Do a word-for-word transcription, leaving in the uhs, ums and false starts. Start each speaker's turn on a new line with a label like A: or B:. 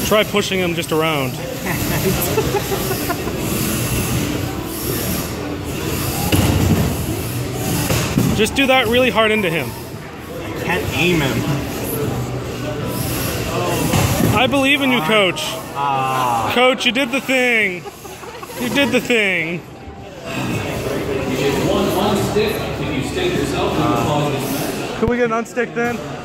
A: Try pushing him just around. Just do that really hard into him.
B: I can't aim him.
A: I believe in you, Coach.
B: Uh,
A: Coach, you did the thing. You did the thing.
C: One unstick, if you stick yourself, you can cause this.
A: Can we get an unstick then?